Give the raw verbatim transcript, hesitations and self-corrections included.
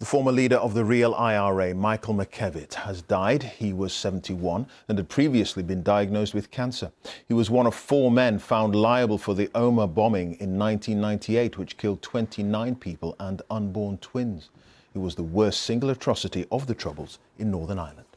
The former leader of the Real I R A, Michael McKevitt, has died. He was seventy-one and had previously been diagnosed with cancer. He was one of four men found liable for the Omagh bombing in nineteen ninety-eight, which killed twenty-nine people and unborn twins. It was the worst single atrocity of the Troubles in Northern Ireland.